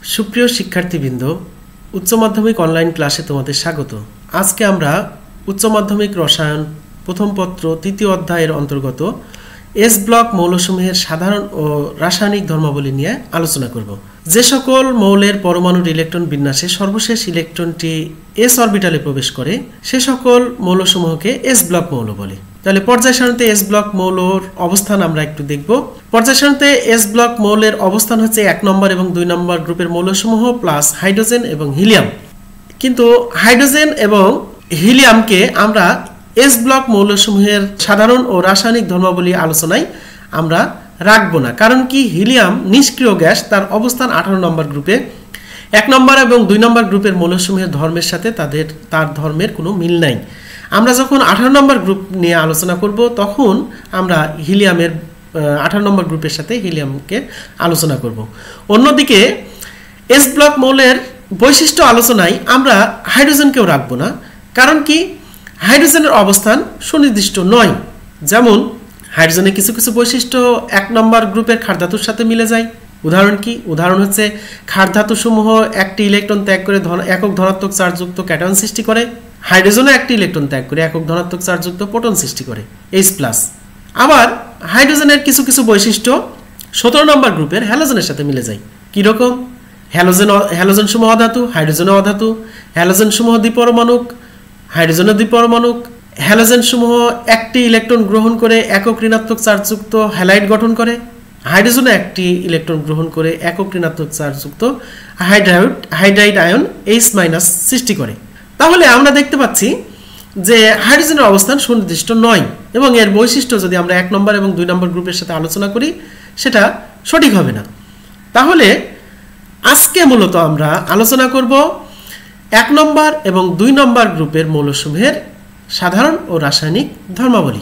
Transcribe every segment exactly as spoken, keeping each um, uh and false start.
সুপ্রিয় শিক্ষার্থীবৃন্দ, উচ্চ মাধ্যমিক অনলাইন ক্লাসে তোমাদের স্বাগত। আজকে আমরা উচ্চ মাধ্যমিক রসায়ন প্রথম পত্র তৃতীয় অধ্যায়ের অন্তর্গত এস ব্লক মৌলসমূহের সাধারণ ও রাসায়নিক ধর্মাবলী নিয়ে আলোচনা করব। যে সকল মৌলের পরমাণুর ইলেকট্রন বিন্যাসে সর্বশেষ ইলেকট্রনটি এস অরবিটালে প্রবেশ করে সে সকল মৌলসমূহকে এস ব্লক মৌল বলে। তাহলে পর্যায় সারণীতে এস ব্লক মৌলের অবস্থান আমরা একটু দেখব। পর্যায় সারণীতে এস ব্লক মৌলের অবস্থান হচ্ছে এক নম্বর এবং দুই নম্বর গ্রুপের মৌলসমূহ প্লাস হাইড্রোজেন এবং হিলিয়াম। কিন্তু হাইড্রোজেন এবং হিলিয়ামকে আমরা এস ব্লক মৌলসমূহের সাধারণ ও রাসায়নিক ধর্মাবলী আলোচনায় আমরা রাখবো না। কারণ কি, হিলিয়াম নিষ্ক্রিয় গ্যাস, তার অবস্থান আঠারো নম্বর গ্রুপে। এক নম্বর এবং দুই নম্বর গ্রুপের মৌলসমূহের ধর্মের সাথে তাদের তার ধর্মের কোনো মিল নাই। আমরা যখন আঠারো নম্বর গ্রুপ নিয়ে আলোচনা করব তখন আমরা হিলিয়ামের আঠারো নম্বর গ্রুপের সাথে হিলিয়ামকে আলোচনা করব। অন্যদিকে এস ব্লক মৌলের বৈশিষ্ট্য আলোচনায় আমরা হাইড্রোজেনকেও রাখবো না। কারণ কি, হাইড্রোজেনের অবস্থান সুনির্দিষ্ট নয়। যেমন হাইড্রোজেনের কিছু কিছু বৈশিষ্ট্য এক নম্বর গ্রুপের ক্ষারধাতুর সাথে মিলে যায়। উদাহরণ কি? উদাহরণ হচ্ছে ক্ষারধাতুসমূহ একটি ইলেকট্রন ত্যাগ করে একক ধনাত্মক চার্জযুক্ত ক্যাটায়ন সৃষ্টি করে। হাইড্রোজেনও একটি ইলেকট্রন ত্যাগ করে একক ধনাত্মক চার্জযুক্ত প্রোটন সৃষ্টি করে, এইচ প্লাস। আবার হাইড্রোজেনের কিছু কিছু বৈশিষ্ট্য সতেরো নম্বর গ্রুপের হ্যালোজেনের সাথে মিলে যায়। কীরকম? হ্যালোজেন হ্যালোজেন সমূহ অধাতু, হাইড্রোজেন অধাতু। হ্যালোজেন সমূহ দ্বিপরমাণুক, হাইড্রোজেন দ্বিপরমাণুক। হ্যালোজেন সমূহ একটি ইলেকট্রন গ্রহণ করে একক ঋণাত্মক চার্জযুক্ত হ্যালাইড গঠন করে। হাইড্রোজেনও একটি ইলেকট্রন গ্রহণ করে একক ঋণাত্মক চার্জযুক্ত hydride hydride ion H minus সৃষ্টি করে। তাহলে আমরা দেখতে পাচ্ছি যে হাইড্রোজেনের অবস্থান সুনির্দিষ্ট নয় এবং এর বৈশিষ্ট্য যদি আমরা এক নম্বর এবং দুই নম্বর গ্রুপের সাথে আলোচনা করি সেটা সঠিক হবে না। তাহলে আজকে মূলত আমরা আলোচনা করব এক নম্বর এবং দুই নম্বর গ্রুপের মৌলসমূহের সাধারণ ও রাসায়নিক ধর্মাবলী।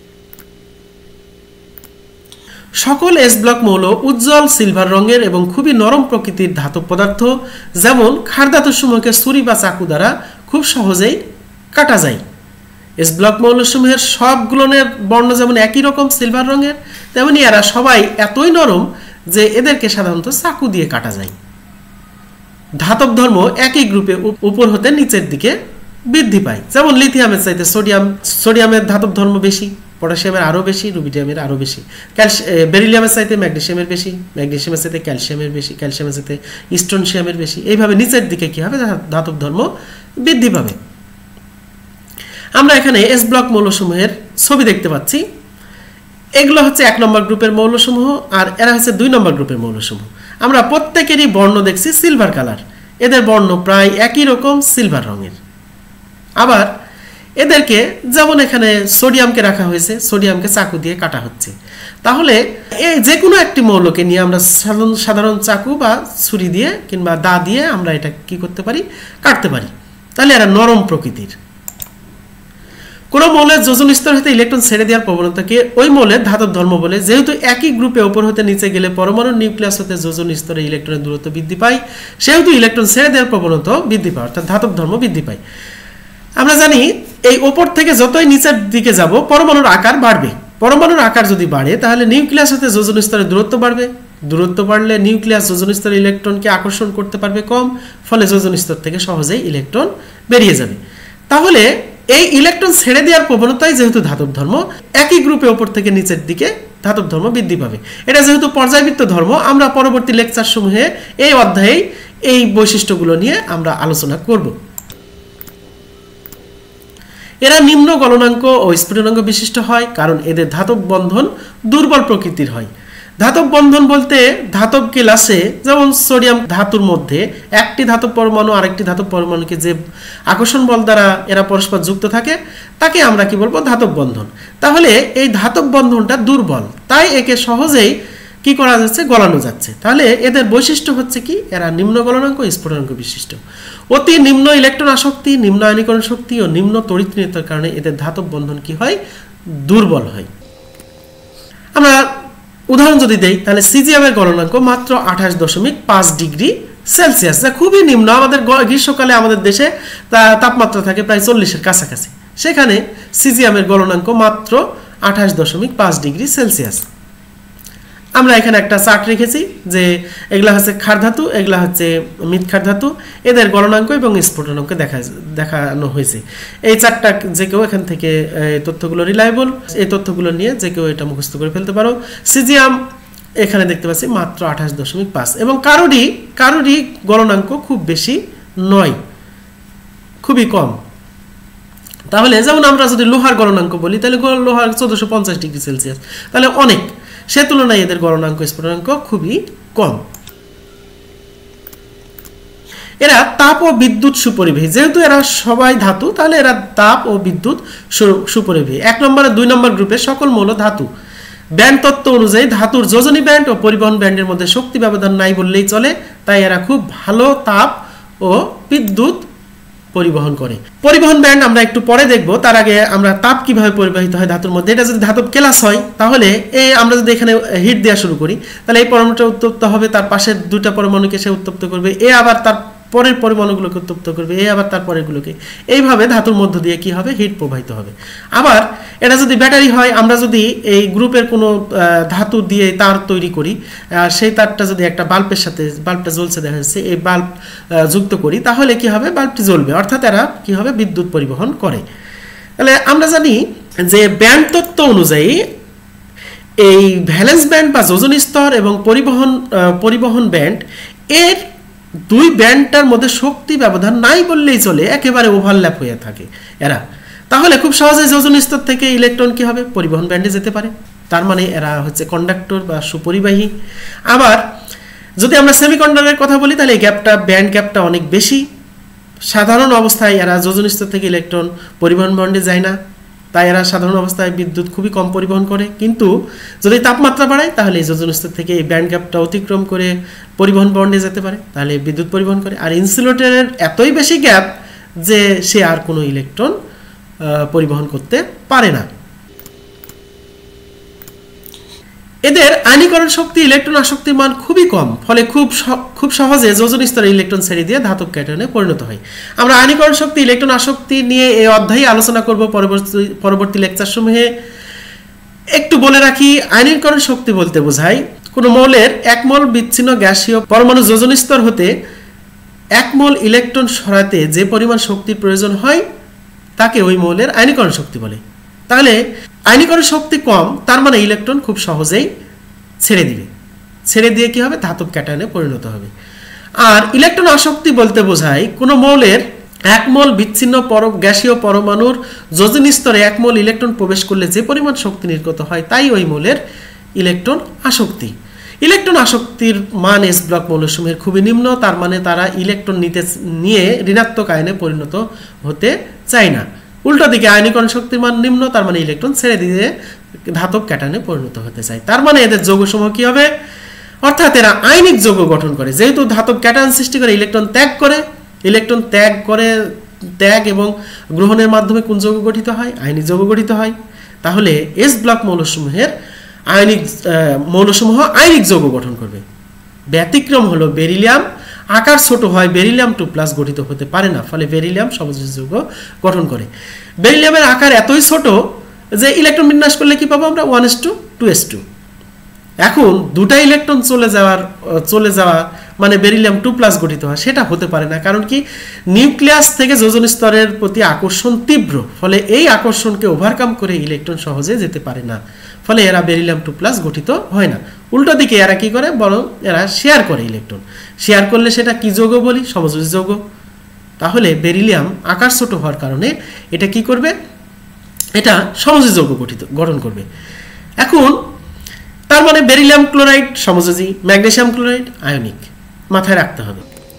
সকল এস ব্লক মৌল উজ্জ্বল সিলভার রঙের এবং খুবই নরম প্রকৃতির ধাতব পদার্থ। যেমন ক্ষারধাতুসমূহকে ছুরি বা চাকু দ্বারা খুব সহজেই কাটা যায়। এস ব্লক মৌলসমূহের সবগুলোর বর্ণ যেমন একই রকম সিলভার রঙের, তেমনি এরা সবাই এতই নরম যে এদেরকে সাধারণত চাকু দিয়ে কাটা যায়। ধাতব ধর্ম একই গ্রুপে উপর হতে নিচের দিকে বৃদ্ধি পায়। যেমন লিথিয়ামের চাইতে সোডিয়াম সোডিয়ামের ধাতব ধর্ম বেশি, পটাশিয়ামের আরও বেশি, রুবিডিয়ামের আরও বেশি। ক্যালসিয়াম বেরিলিয়ামের চাইতে ম্যাগনেসিয়ামের বেশি, ম্যাগনেসিয়ামের চাইতে ক্যালসিয়ামের বেশি, ক্যালসিয়ামের চাইতে স্ট্রনশিয়ামের বেশি। এইভাবে নিচের দিকে কী হবে, ধাতব ধর্ম বৃদ্ধি পাবে। আমরা এখানে এস ব্লক মৌলসমূহের ছবি দেখতে পাচ্ছি। এগুলো হচ্ছে এক নম্বর গ্রুপের মৌলসমূহ আর এরা হচ্ছে দুই নম্বর গ্রুপের মৌলসমূহ। আমরা প্রত্যেকেরই বর্ণ দেখছি সিলভার কালার, এদের বর্ণ প্রায় একই রকম সিলভার রঙের। আবার এদেরকে যেমন এখানে সোডিয়ামকে রাখা হয়েছে, সোডিয়ামকে চাকু দিয়ে কাটা হচ্ছে। তাহলে এই যে কোনো একটি মৌলকে নিয়ে আমরা সাধারণ চাকু বা ছুরি দিয়ে কিংবা দা দিয়ে আমরা এটা কি করতে পারি, কাটতে পারি। তাহলে এরা নরম প্রকৃতির। কোনো মৌলের যোজন স্তর হতে ইলেকট্রন ছেড়ে দেওয়ার প্রবণতাকে ওই মৌলের ধাতব ধর্ম বলে। যেহেতু একই গ্রুপে ওপর হতে নিচে গেলে পরমাণুর নিউক্লিয়াস হতে যোজন স্তরে ইলেকট্রনের দূরত্ব বৃদ্ধি পায়, সেহেতু ইলেকট্রন ছেড়ে দেওয়ার প্রবণতা বৃদ্ধি পায়, অর্থাৎ ধাতব ধর্ম বৃদ্ধি পায়। আমরা জানি এই ওপর থেকে যতই নিচের দিকে যাব পরমাণুর আকার বাড়বে। পরমাণুর আকার যদি বাড়ে তাহলে নিউক্লিয়াস হতে যোজন স্তরের দূরত্ব বাড়বে। দূরত্ব বাড়লে নিউক্লিয়াস যোজন স্তরে ইলেকট্রনকে আকর্ষণ করতে পারবে কম, ফলে যোজন স্তর থেকে সহজেই ইলেকট্রন বেরিয়ে যাবে। তাহলে এই ইলেকট্রন ছেড়ে দেওয়ার প্রবণতাই যেহেতু ধাতব ধর্ম, একই গ্রুপে ওপর থেকে নিচের দিকে ধাতব ধর্ম বৃদ্ধি পাবে। এটা যেহেতু পর্যায়বৃত্ত ধর্ম, আমরা পরবর্তী লেকচার সমূহে এই অধ্যায়ে এই বৈশিষ্ট্যগুলো নিয়ে আমরা আলোচনা করব। এরা নিম্ন গলনাঙ্ক ও স্ফুটনাঙ্ক বিশিষ্ট হয়, কারণ এদের ধাতব বন্ধন দুর্বল প্রকৃতির হয়। ধাতব বন্ধন বলতে ধাতব ক্লাসে যেমন সোডিয়াম ধাতুর মধ্যে একটি ধাতব পরমাণু আরেকটি ধাতব পরমাণুকে যে আকর্ষণ বল দ্বারা এরা পরস্পর যুক্ত থাকে তাকে আমরা কি বলবো, ধাতব বন্ধন। তাহলে এই ধাতব বন্ধনটা দুর্বল, তাই একে সহজেই কি করা যাচ্ছে, গলানো যাচ্ছে। তাহলে এদের বৈশিষ্ট্য হচ্ছে কি, এরা নিম্ন গলনাঙ্ক স্ফুটনাঙ্ক বিশিষ্ট। অতি নিম্ন ইলেকট্রন আসক্তি, নিম্ন আয়নীকরণ শক্তি ও নিম্ন তড়িৎনিয়তার কারণে এদের ধাতব বন্ধন কি হয়, দুর্বল হয়। আমরা উদাহরণ যদি দেই তাহলে সিজিএমের গলনাঙ্ক মাত্র আঠাশ দশমিক পাঁচ ডিগ্রি সেলসিয়াস, যা খুবই নিম্ন। আমাদের গ্রীষ্মকালে আমাদের দেশে তাপমাত্রা থাকে প্রায় চল্লিশের কাছাকাছি, সেখানে সিজিএমের গলনাঙ্ক মাত্র আঠাশ দশমিক পাঁচ ডিগ্রি সেলসিয়াস। আমরা এখানে একটা চার্ট রেখেছি যে এগুলা হচ্ছে ক্ষার ধাতু, এগুলা হচ্ছে মৃৎ ক্ষার ধাতু, এদের গলনাঙ্ক এবং স্ফুটনাঙ্ক দেখা দেখানো হয়েছে। এই চারটা যে কেউ এখান থেকে তথ্যগুলো রিলায়েবল, এই তথ্যগুলো নিয়ে যে কেউ এটা মুখস্থ করে ফেলতে পারো। সিজিয়াম এখানে দেখতে পাচ্ছি মাত্র আঠাশ দশমিক পাঁচ, এবং কারোরই কারোরই গলনাঙ্ক খুব বেশি নয়, খুবই কম। তাহলে যেমন আমরা যদি লোহার গলনাঙ্ক বলি, তাহলে লোহার চোদ্দশো পঞ্চাশ ডিগ্রি সেলসিয়াস, তাহলে অনেক, সে তুলনায় এদের গলনাঙ্ক স্ফুটনাঙ্ক খুবই কম। এরা তাপ ও বিদ্যুৎ সুপরিবাহী, যেহেতু এরা সবাই ধাতু, তাহলে এরা তাপ ও বিদ্যুৎ সুপরিবাহী। এক নম্বর দুই নম্বর গ্রুপের সকল মৌল ধাতু। ব্যান্ড তত্ত্ব অনুযায়ী ধাতুর যোজনী ব্যান্ড ও পরিবহন ব্যান্ডের মধ্যে শক্তি ব্যবধান নাই বললেই চলে, তাই এরা খুব ভালো তাপ ও বিদ্যুৎ পরিবহন করে। পরিবহন ব্যান্ড আমরা একটু পরে দেখব, তার আগে আমরা তাপ কিভাবে পরিবাহিত হয় ধাতুর মধ্যে। এটা যদি ধাতব কেলাস হয়, তাহলে এই আমরা যদি এখানে হিট দেওয়া শুরু করি, তাহলে এই পরমাণুটা উত্তপ্ত হবে, তার পাশের দুইটা পরমাণুকে সে উত্তপ্ত করবে, এ আবার তার পরের পরমাণুগুলোকে উত্তপ্ত করবে, এ আবার তার পরেরগুলোকে, এইভাবে ধাতুর মধ্য দিয়ে কি হবে, হিট প্রবাহিত হবে। আবার এটা যদি ব্যাটারি হয়, আমরা যদি এই গ্রুপের কোনো ধাতু দিয়ে তার তৈরি করি, আর সেই তারটা যদি একটা বাল্বের সাথে, বাল্বটা জ্বলছে দেখা যাচ্ছে, এই বাল্ব যুক্ত করি, তাহলে কি হবে, বাল্বটি জ্বলবে, অর্থাৎ এরা কি হবে, বিদ্যুৎ পরিবহন করে। তাহলে আমরা জানি যে ব্যান্ড তত্ত্ব অনুযায়ী এই ভ্যালেন্স ব্যান্ড বা যোজনী স্তর এবং পরিবহন পরিবহন ব্যান্ড, এর দুই ব্যান্ডটার মধ্যে শক্তি ব্যবধান নাই বললেই চলে, একেবারে ওভারল্যাপ হয়ে থাকে এরা। তাহলে খুব সহজে যোজনী স্তর থেকে ইলেকট্রন কি হবে, পরিবহন ব্যান্ডে যেতে পারে, তার মানে এরা হচ্ছে কন্ডাক্টর বা সুপরিবাহী। আবার যদি আমরা সেমিকন্ডাক্টরের কথা বলি, তাহলে এই গ্যাপটা, ব্যান্ড গ্যাপটা অনেক বেশি। সাধারণ অবস্থায় এরা যোজনী স্তর থেকে ইলেকট্রন পরিবহন ব্যান্ডে যায় না, তাই এরা সাধারণ অবস্থায় বিদ্যুৎ খুবই কম পরিবহন করে। কিন্তু যদি তাপমাত্রা বাড়ায়, তাহলে এই যোজনী স্তর থেকে এই ব্যান্ড গ্যাপটা অতিক্রম করে পরিবহন ব্যান্ডে যেতে পারে, তাহলে বিদ্যুৎ পরিবহন করে। আর ইনসুলেটরের এতই বেশি গ্যাপ যে সে আর কোনো ইলেকট্রন পরিবহন করতে পারে না। এদের আয়নীকরণ শক্তি, ইলেকট্রন আসক্তির মান খুবই কম, ফলে খুব খুব সহজে যোজনী স্তরে ইলেকট্রন ছেড়ে দিয়ে ধাতব ক্যাটায়নে পরিণত হয়। আমরা আয়নীকরণ শক্তি, ইলেকট্রন আসক্তি নিয়ে এই অধ্যায়ে আলোচনা করব পরবর্তী পরবর্তী লেকচার সমূহে। একটু বলে রাখি, আয়নীকরণ শক্তি বলতে বোঝায় কোনো মৌলের এক মোল বিচ্ছিন্ন গ্যাসীয় পরমাণু যোজনী স্তর হতে এক মোল ইলেকট্রন সরাতে যে পরিমাণ শক্তির প্রয়োজন হয়, তাকে ওই মৌলের আয়নীকরণ শক্তি বলে। তাহলে আয়নীকরণ শক্তি কম, তার মানে ইলেকট্রন খুব সহজেই ছেড়ে দিবে, ছেড়ে দিয়ে কি হবে, ধাতব ক্যাটায়নে পরিণত হবে। আর ইলেকট্রন আসক্তি বলতে বোঝায় কোনো মৌলের এক মোল বিচ্ছিন্ন পর গ্যাসীয় পরমাণুর যোজনী স্তরে এক মোল ইলেকট্রন প্রবেশ করলে যে পরিমাণ শক্তি নির্গত হয়, তাই ওই মৌলের ইলেকট্রন আসক্তি। ইলেকট্রন আসক্তির মান এস ব্লক মৌলসমূহের খুবই নিম্ন, তার মানে তারা ইলেকট্রন নিতে নিয়ে ঋণাত্মক আয়নে পরিণত হতে চায় না। উল্টো দিকে আয়নীকরণ শক্তির মান নিম্ন, তার মানে ইলেকট্রন ছেড়ে দিয়ে ধাতব ক্যাটায়নে পরিণত হতে চায়। তার মানে এদের যৌগসমূহ কি হবে, অর্থাৎ এরা আয়নিক যৌগ গঠন করে। যেহেতু ধাতব ক্যাটায়ন সৃষ্টি করে, ইলেকট্রন ত্যাগ করে, ইলেকট্রন ত্যাগ করে, ত্যাগ এবং গ্রহণের মাধ্যমে কোন যৌগ গঠিত হয়, আয়নিক যৌগ গঠিত হয়। তাহলে এস ব্লক মৌলসমূহের আয়নিক মৌলসমূহ আয়নিক যৌগ গঠন করবে। ব্যতিক্রম হলো বেরিলিয়াম, আকার ছোট হয়, বেরিলিয়াম টু প্লাস গঠিত হতে পারে না, ফলে বেরিলিয়াম সমযোজী যৌগ গঠন করে। বেরিলিয়ামের আকার এতই ছোট যে ইলেকট্রন বিন্যাস করলে কি পাবো আমরা, one S two two S two. এখন দুটা ইলেকট্রন চলে যাওয়ার চলে যাওয়া মানে বেরিলিয়াম টু প্লাস গঠিত হয়, সেটা হতে পারে না। কারণ কি, নিউক্লিয়াস থেকে যোজনী স্তরের প্রতি আকর্ষণ তীব্র, ফলে এই আকর্ষণকে ওভারকাম করে ইলেকট্রন সহজে যেতে পারে না, ফলে এরা বেরিলিয়াম টু প্লাস গঠিত হয় না। উল্টো দিকে এরা কি করে, বরং এরা শেয়ার করে ইলেকট্রন। শেয়ার করলে সেটা কি যৌগ বলি, সমযোজী যৌগ। তাহলে বেরিলিয়াম আকার ছোট হওয়ার কারণে এটা কি করবে, এটা সমযোজী যৌগ গঠিত গঠন করবে। এখন তার মানে বেরিলিয়াম ক্লোরাইড সমযোজী, ম্যাগনেসিয়াম ক্লোরাইড আয়নিক, মাথায় রাখতে হবে।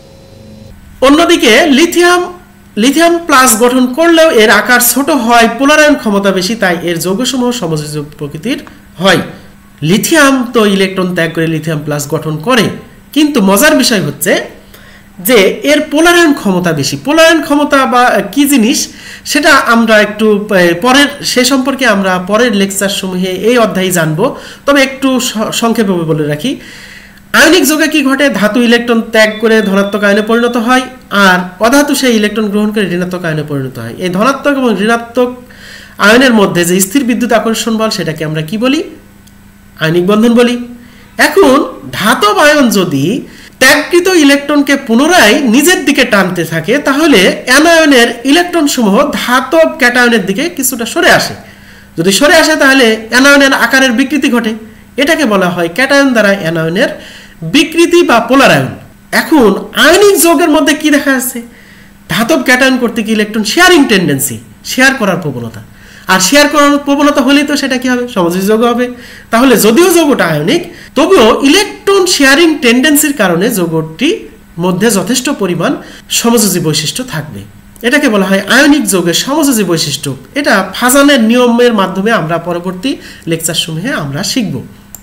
অন্যদিকে লিথিয়াম লিথিয়াম প্লাস গঠন করলেও এর আকার ছোট হয়, পোলারায়ন ক্ষমতা বেশি, তাই এর যৌগসমূহ সমযোজী প্রকৃতির হয়। লিথিয়াম তো ইলেকট্রন ত্যাগ করে লিথিয়াম প্লাস গঠন করে, কিন্তু মজার বিষয় হচ্ছে যে এর পোলারায়ন ক্ষমতা বেশি। পোলারায়ন ক্ষমতা বা কি জিনিস সেটা আমরা একটু পরের, সে সম্পর্কে আমরা পরের লেকচার সমূহে এই অধ্যায়ে জানবো। তবে একটু সংক্ষেপে বলে রাখি, আয়নিক যৌগে কি ঘটে, ধাতু ইলেকট্রন ত্যাগ করে ধনাত্মক আয়নে পরিণত হয়, আর অধাতু সেই ইলেকট্রন গ্রহণ করে ঋণাত্মক আয়নে পরিণত হয়। এই ধনাত্মক এবং ঋণাত্মক আয়নের মধ্যে যে স্থির বিদ্যুৎ আকর্ষণ বল, সেটাকে আমরা কি বলি, আয়নিক বন্ধন বলি। এখন ধাতব আয়ন যদি ত্যাগকৃত ইলেকট্রনকে পুনরায় নিজের দিকে টানতে থাকে তাহলে অ্যানায়নের ইলেকট্রন সমূহ ধাতব ক্যাটায়নের দিকে কিছুটা সরে আসে। যদি সরে আসে তাহলে অ্যানায়নের আকারের বিকৃতি ঘটে। এটাকে বলা হয় ক্যাটায়ন দ্বারা অ্যানায়নের বিকৃতি বা পোলারায়ন। এখন আয়নিক যৌগের মধ্যে কি দেখা যাচ্ছে? ধাতব ক্যাটায়ন করতে কি ইলেকট্রন শেয়ারিং টেন্ডেন্সি, শেয়ার করার প্রবণতা। আর শেয়ার করার প্রবণতা হলেই তো সেটা কি হবে? সমযোজী যৌগ হবে। তাহলে যদিও যৌগটা আয়নিক তবুও ইলেকট্রন শেয়ারিং টেন্ডেন্সির কারণে যৌগটির মধ্যে যথেষ্ট পরিমাণ সমযোজী বৈশিষ্ট্য থাকবে। এটাকে বলা হয় আয়নিক যৌগের সমযোজী বৈশিষ্ট্য। এটা ফাজানের নিয়মের মাধ্যমে আমরা পরবর্তী লেকচার সমূহে আমরা শিখব।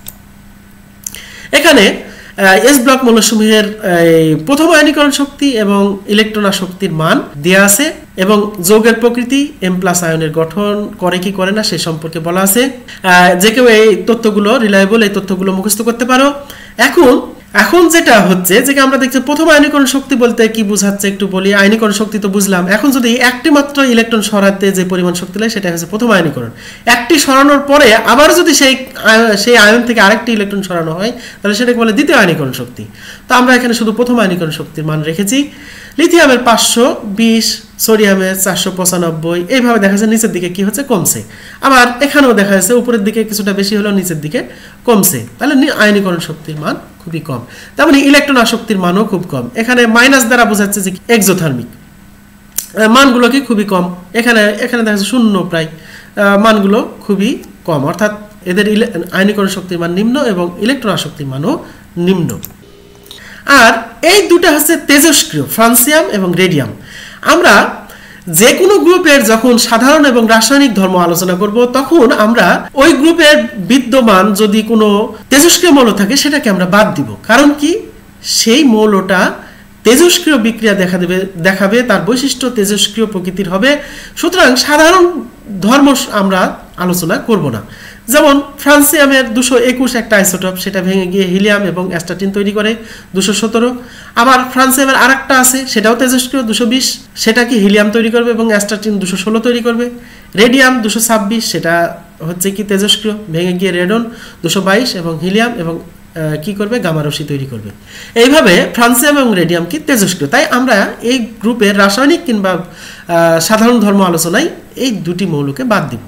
এখানে এস ব্লক মৌলসমূহের প্রথম আয়নীকরণ শক্তি এবং ইলেকট্রন আসক্তির মান দেয়া আছে এবং যৌগের প্রকৃতি এম প্লাস আয়নের গঠন করে কি করে না সে সম্পর্কে বলা আছে। যে কেউ এই তথ্যগুলো রিলায়েবল, এই তথ্যগুলো মুখস্থ করতে পারো। এখন এখন যেটা হচ্ছে যে আমরা দেখছি প্রথম আয়নীকরণ শক্তি বলতে কি বোঝাচ্ছে একটু বলি। আয়নীকরণ শক্তি তো বুঝলাম। এখন যদি একটি মাত্র ইলেকট্রন সরাতে যে পরিমাণ শক্তি লাগে সেটা হচ্ছে প্রথম আয়নীকরণ। একটি সরানোর পরে আবার যদি সেই সেই আয়ন থেকে আরেকটি ইলেকট্রন সরানো হয় তাহলে সেটাকে বলে দ্বিতীয় আয়নীকরণ শক্তি। তো আমরা এখানে শুধু প্রথম আয়নীকরণ শক্তির মান রেখেছি। লিথিয়ামের পাঁচশো বিশ, সোডিয়ামের চারশো পঁচানব্বই, এইভাবে দেখা যাচ্ছে নিচের দিকে কি হচ্ছে? কমছে। আবার এখানেও দেখা যাচ্ছে উপরের দিকে কিছুটা বেশি হলেও নিচের দিকে কমছে। তাহলে আয়নীকরণ শক্তির মান খুবই কম। তার মানে ইলেকট্রন আসক্তির মানও খুব কম। এখানে মাইনাস দ্বারা বোঝাচ্ছে যে এক্সোথার্মিক মানগুলো কি খুবই কম। এখানে এখানে দেখা যাচ্ছে শূন্য প্রায়, মানগুলো খুবই কম, অর্থাৎ এদের আয়নীকরণ শক্তির মান নিম্ন এবং ইলেকট্রন আসক্তির মানও নিম্ন। আর এই দুটো হচ্ছে তেজস্ক্রিয়, ফ্রান্সিয়াম এবং রেডিয়াম। আমরা যে কোনো গ্রুপের যখন সাধারণ এবং রাসায়নিক ধর্ম আলোচনা করব তখন আমরা ওই গ্রুপের বিদ্যমান যদি কোনো তেজস্ক্রিয় মৌল থাকে সেটাকে আমরা বাদ দিব। কারণ কি? সেই মৌলটা তেজস্ক্রিয় বিক্রিয়া দেখা দেবে দেখাবে তার বৈশিষ্ট্য তেজস্ক্রিয় প্রকৃতির হবে। সুতরাং সাধারণ ধর্ম আমরা আলোচনা করব না। যেমন ফ্রান্সিয়ামের দুশো একুশ একটা আইসোটপ, সেটা ভেঙে গিয়ে হিলিয়াম এবং অ্যাস্টাটিন তৈরি করে দুশো সতেরো। আবার ফ্রান্সিয়ামের আর একটা আছে সেটাও তেজস্ক্রিয় দুশো বিশ, সেটা কি হিলিয়াম তৈরি করবে এবং অ্যাস্টাটিন দুশো ষোলো তৈরি করবে। রেডিয়াম দুশো ছাব্বিশ, সেটা হচ্ছে কি তেজস্ক্রিয়, ভেঙে গিয়ে রেডন দুশো বাইশ এবং হিলিয়াম এবং কি করবে? গামা রশ্মি তৈরি করবে। এইভাবে ফ্রান্সিয়াম এবং রেডিয়াম কি তেজস্ক্রিয়। তাই আমরা এই গ্রুপের রাসায়নিক কিংবা সাধারণ ধর্ম আলোচনায় এই দুটি মৌলকে বাদ দিব।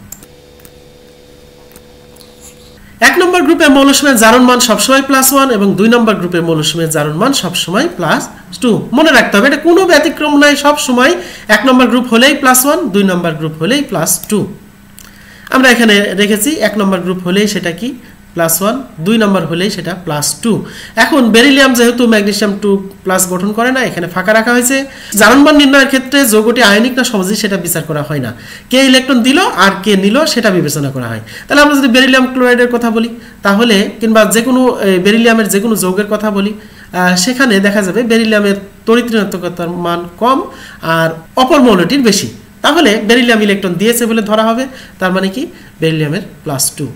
এক নম্বর গ্রুপের মৌলসমূহের জারণ মান সবসময় প্লাস ওয়ান এবং দুই নম্বর গ্রুপের মৌলসমূহের জারণ মান সবসময় প্লাস টু। মনে রাখতে হবে এটা কোনো ব্যতিক্রম নাই, সবসময় এক নম্বর গ্রুপ হলেই প্লাস ওয়ান, দুই নম্বর গ্রুপ হলেই প্লাস টু। আমরা এখানে রেখেছি এক নম্বর গ্রুপ হলেই সেটা কি? প্লাস ওয়ান, দুই নম্বর হলেই সেটা প্লাস টু। এখন বেরিলিয়াম যেহেতু ম্যাগনেসিয়াম টু প্লাস গঠন করে না, এখানে ফাঁকা রাখা হয়েছে। জারণমান নির্ণয়ের ক্ষেত্রে যৌগটি আয়নিক না সমযোজী সেটা বিচার করা হয় না, কে ইলেকট্রন দিল আর কে নিল সেটা বিবেচনা করা হয়। তাহলে আমরা যদি বেরিলিয়াম ক্লোরাইডের কথা বলি তাহলে কিংবা যে কোনো বেরিলিয়ামের যে কোনো যৌগের কথা বলি সেখানে দেখা যাবে বেরিলিয়ামের তড়িৎ ঋণাত্মকতার মান কম আর অপর মৌলটির বেশি। তাহলে বেরিলিয়াম ইলেকট্রন দিয়েছে বলে ধরা হবে, তার মানে কি? বেরিলিয়ামের প্লাস টু।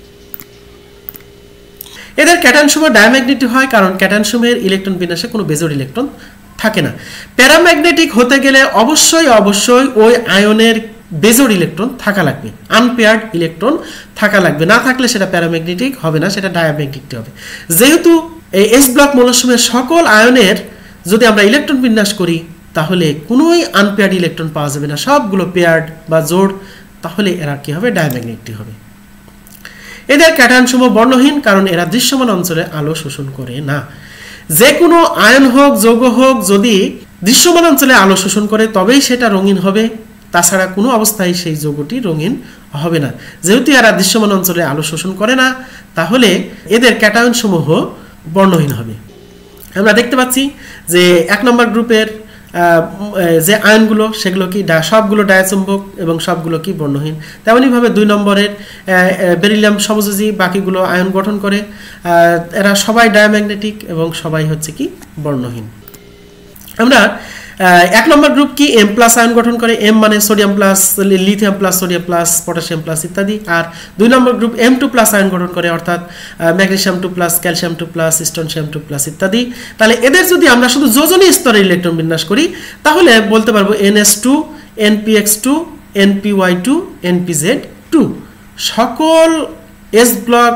এদের ক্যাটায়ন সমূহ ডায়াম্যাগনেটিক হয় কারণ ক্যাটায়ন সমূহের ইলেকট্রন বিন্যাসে কোনো বেজোড় ইলেকট্রন থাকে না। প্যারাম্যাগনেটিক হতে গেলে অবশ্যই অবশ্যই ওই আয়নের বেজোড় ইলেকট্রন থাকা লাগবে, আনপেয়ার্ড ইলেকট্রন থাকা লাগবে। না থাকলে সেটা প্যারাম্যাগনেটিক হবে না, সেটা ডায়াম্যাগনেটিক হবে। যেহেতু এই এস ব্লক মৌলসমূহের সকল আয়নের যদি আমরা ইলেকট্রন বিন্যাস করি তাহলে কোনোই আনপেয়ার্ড ইলেকট্রন পাওয়া যাবে না, সবগুলো পেয়ার্ড বা জোড়। তাহলে এরা কি হবে? ডায়াম্যাগনেটিক হবে। এদের ক্যাটায়ন সমূহ বর্ণহীন কারণ এরা দৃশ্যমান অঞ্চলে আলো শোষণ করে না। যে কোনো আয়ন হোক যৌগ হোক যদি দৃশ্যমান অঞ্চলে আলো শোষণ করে তবেই সেটা রঙিন হবে, তাছাড়া কোনো অবস্থায় সেই যৌগটি রঙিন হবে না। যেহেতু এরা দৃশ্যমান অঞ্চলে আলো শোষণ করে না তাহলে এদের ক্যাটায়ন সমূহ বর্ণহীন হবে। আমরা দেখতে পাচ্ছি যে এক নম্বর গ্রুপের যে আয়নগুলো সেগুলো কি সবগুলো ডায়াচুম্বক এবং সবগুলো কি বর্ণহীন। তেমনইভাবে দুই নম্বরের বেরিলিয়াম সমযোজী, বাকিগুলো আয়ন গঠন করে, এরা সবাই ডায়াম্যাগনেটিক এবং সবাই হচ্ছে কি বর্ণহীন। আমরা এক নম্বর গ্রুপ কি এম প্লাস আয়ন গঠন করে, এম মানে sodium plus, lithium plus, sodium plus, potassium plus ইত্যাদি। আর দুই নম্বর group M two plus ion গঠন করে, অর্থাৎ magnesium two plus, calcium two plus, strontium two plus ইত্যাদি। তাহলে এদের যদি আমরা শুধু যোজনী স্তরে ইলেকট্রন বিন্যাস করি তাহলে বলতে পারবো N S two, N P X two, N P Y two, N P Z two. সকল এস ব্লক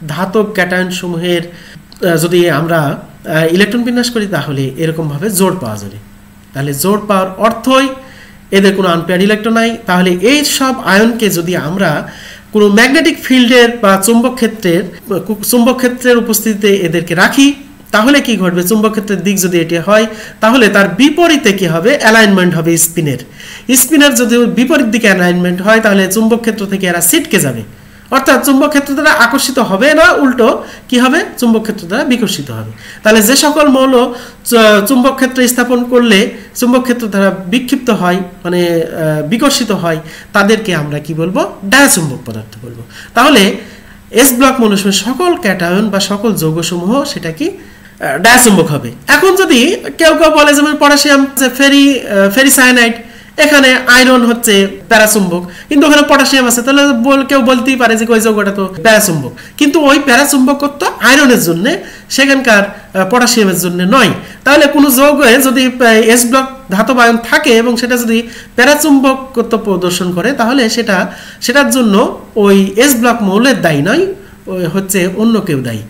ধাতব ক্যাটায়ন সমূহের যদি আমরা ইলেকট্রন বিন্যাস করি তাহলে এরকম ভাবে জোড় পাওয়া যাবে। তাহলে জোড় পাওয়ার অর্থই এদের কোনো আনপেয়ার ইলেকট্রন নাই। তাহলে এই সব আয়নকে যদি আমরা কোনো ম্যাগনেটিক ফিল্ডের বা চুম্বক ক্ষেত্রের চুম্বক ক্ষেত্রের উপস্থিতিতে এদেরকে রাখি, তাহলে কি ঘটবে? চুম্বক ক্ষেত্রের দিক যদি এটি হয় তাহলে তার বিপরীতে কি হবে? অ্যালাইনমেন্ট হবে স্পিনের। স্পিনের যদি বিপরীত দিকে অ্যালাইনমেন্ট হয় তাহলে চুম্বক ক্ষেত্র থেকে এরা ছিটকে যাবে, অর্থাৎ চুম্বক ক্ষেত্র দ্বারা আকর্ষিত হবে না, উল্টো কি হবে? চুম্বক ক্ষেত্র দ্বারা বিকর্ষিত হবে। তাহলে যে সকল মৌল চুম্বক ক্ষেত্রে স্থাপন করলে চুম্বক ক্ষেত্র দ্বারা বিক্ষিপ্ত হয়, মানে বিকর্ষিত হয়, তাদেরকে আমরা কি বলবো? ডায়াচুম্বক পদার্থ বলবো। তাহলে এস ব্লক মৌলসমূহের সকল ক্যাটায়ন বা সকল যৌগসমূহ সেটা কি? ডায়াচুম্বক হবে। এখন যদি কেউ কেউ বলে যেমন পটাশিয়াম ফেরি ফেরিসায়ানাইড, এখানে আয়রন হচ্ছে প্যারাচুম্বক, কিন্তু ওখানে পটাশিয়াম আছে, তাহলে কেউ বলতেই পারে যে ওই যৌগটা তো প্যারাচুম্বক, কিন্তু ওই প্যারাচুম্বকত্ব আয়রনের জন্য, সেখানকার পটাশিয়ামের জন্য নয়। তাহলে কোনো যৌগে যদি এস ব্লক ধাতব আয়ন থাকে এবং সেটা যদি প্যারাচুম্বকত্ব প্রদর্শন করে তাহলে সেটা সেটার জন্য ওই এস ব্লক মৌলের দায়ী নয়, হচ্ছে অন্য কেউ দায়ী।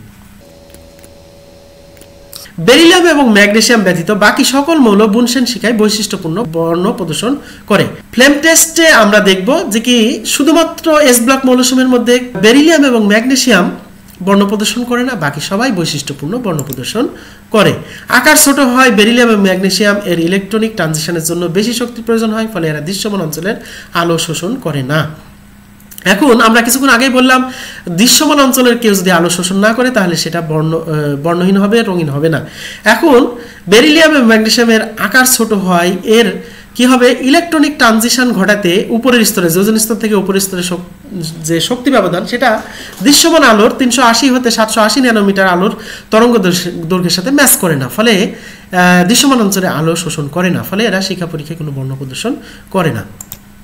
বেরিলিয়াম এবং ম্যাগনেসিয়াম ব্যতীত বাকি সকল মৌল বুনসেন শিখায় বৈশিষ্ট্যপূর্ণ বর্ণ প্রদর্শন করে। ফ্লেম টেস্টে আমরা দেখব যে কি শুধুমাত্র এস ব্লক মৌলসমূহের মধ্যে বেরিলিয়াম এবং ম্যাগনেসিয়াম বর্ণ প্রদর্শন করে না, বাকি সবাই বৈশিষ্ট্যপূর্ণ বর্ণ প্রদর্শন করে। আকার ছোট হয় বেরিলিয়াম এবং ম্যাগনেসিয়াম এর ইলেকট্রনিক ট্রানজিশনের জন্য বেশি শক্তির প্রয়োজন হয়, ফলে এরা দৃশ্যমান অঞ্চলের আলো শোষণ করে না। এখন আমরা কিছুক্ষণ আগেই বললাম দৃশ্যমান অঞ্চলের কেউ যদি আলো শোষণ না করে তাহলে সেটা বর্ণ বর্ণহীন হবে, রঙিন হবে না। এখন বেরিলিয়াম এবং ম্যাগনেসিয়ামের আকার ছোট হয়, এর কি হবে? ইলেকট্রনিক ট্রানজিশন ঘটাতে উপরের স্তরে, যোজন স্তর থেকে উপরের স্তরে যে শক্তি ব্যবধান সেটা দৃশ্যমান আলোর তিনশো আশি হতে সাতশো আশি ন্যানোমিটার আলোর তরঙ্গ দৈর্ঘ্যের সাথে ম্যাচ করে না, ফলে দৃশ্যমান অঞ্চলে আলো শোষণ করে না, ফলে এরা শিক্ষা পরীক্ষায় কোনো বর্ণ প্রদর্শন করে না।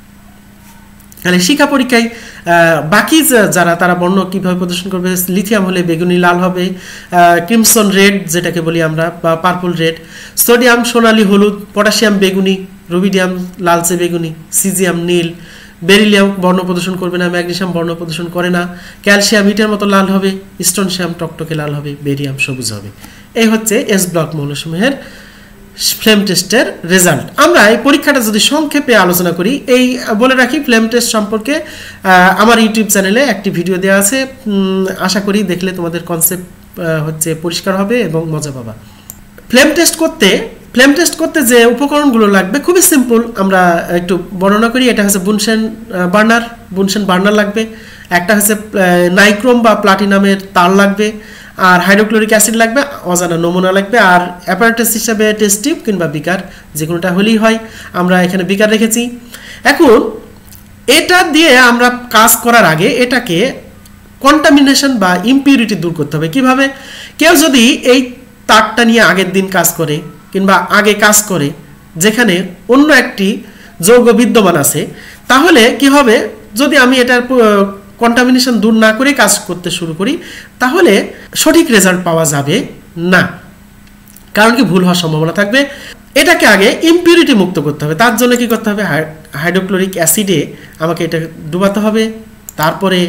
তাহলে শিক্ষা পরীক্ষায় বাকি যারা তারা বর্ণ কীভাবে প্রদর্শন করবে? লিথিয়াম হলে বেগুনি লাল হবে, ক্রিমসন রেড যেটাকে বলি আমরা, বা পার্পল রেড। সোডিয়াম সোনালি হলুদ, পটাশিয়াম বেগুনি, রুবিডিয়াম লালচে বেগুনি, সিজিয়াম নীল। বেরিলিয়াম বর্ণ প্রদর্শন করবে না, ম্যাগনেসিয়াম বর্ণ প্রদর্শন করে না। ক্যালসিয়াম ইটের মতো লাল হবে, স্ট্রনশিয়াম টকটকে লাল হবে, বেরিয়াম সবুজ হবে। এই হচ্ছে এস ব্লক মৌলসমূহের ফ্লেম টেস্টের রেজাল্ট। আমরা এই পরীক্ষাটা যদি সংক্ষেপে আলোচনা করি, এই বলে রাখি ফ্লেম টেস্ট সম্পর্কে আমার ইউটিউব চ্যানেলে একটি ভিডিও দেওয়া আছে, আশা করি দেখলে তোমাদের কনসেপ্ট হচ্ছে পরিষ্কার হবে এবং মজা পাবা। ফ্লেম টেস্ট করতে ফ্লেম টেস্ট করতে যে উপকরণগুলো লাগবে খুবই সিম্পল, আমরা একটু বর্ণনা করি। এটা হচ্ছে বুনসেন বার্নার, বুনসেন বার্নার লাগবে। একটা হচ্ছে নাইক্রোম বা প্লাটিনামের তার লাগবে, আর হাইড্রোক্লোরিক অ্যাসিড লাগবে, অজানা নমুনা লাগবে, আর অ্যাপারেটাস হিসাবে টেস্ট টিউব কিংবা বিকার যে কোনোটা হলেই হয়। আমরা এখানে বিকার রেখেছি। এখন এটা দিয়ে আমরা কাজ করার আগে এটাকে কন্টামিনেশন বা ইমপিউরিটি দূর করতে হবে। কিভাবে? কেউ যদি এই তারটা নিয়ে আগের দিন কাজ করে কিংবা আগে কাজ করে যেখানে অন্য একটি যৌগ বিদ্যমান আছে, তাহলে কি হবে? যদি আমি এটার কন্টামিনেশন দূর না করে কাজ করতে শুরু করি তাহলে সঠিক রেজাল্ট পাওয়া যাবে না, কারণ কি ভুল হওয়ার সম্ভাবনা থাকবে। এটাকে আগে ইমপিউরিটি মুক্ত করতে হবে। তার জন্য কি করতে হবে? হাইড্রোক্লোরিক অ্যাসিডে আমাকে এটা ডুবাতে হবে, তারপরে